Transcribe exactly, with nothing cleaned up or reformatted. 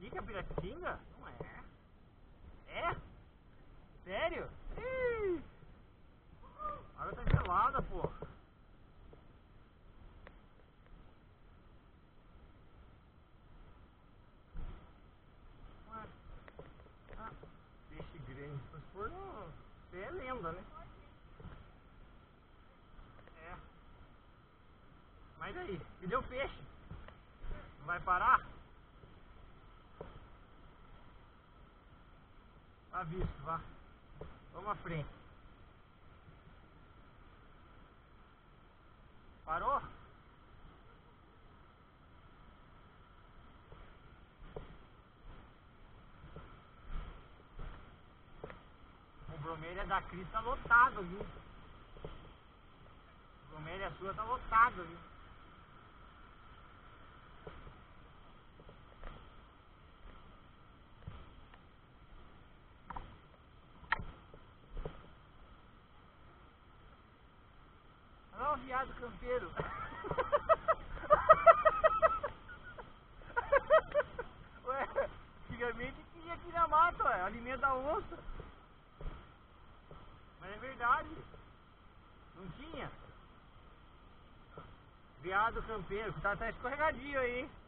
estica Piratinga? Não é. É? Sério? Ih! A água tá gelada, pô. Ué. Ah, peixe grande. Se for, não... Você é lenda, né? É. Mas aí, e deu peixe? Não vai parar? Tá visto, vá. Vamos à frente. Parou? O bromélia da Cris tá lotado, viu? O bromélia sua tá lotado, viu? Olha o viado campeiro. Ué, antigamente tinha aqui na mata, ué, alimenta a onça. Mas é verdade. Não tinha? Viado campeiro, tá até escorregadio aí, hein?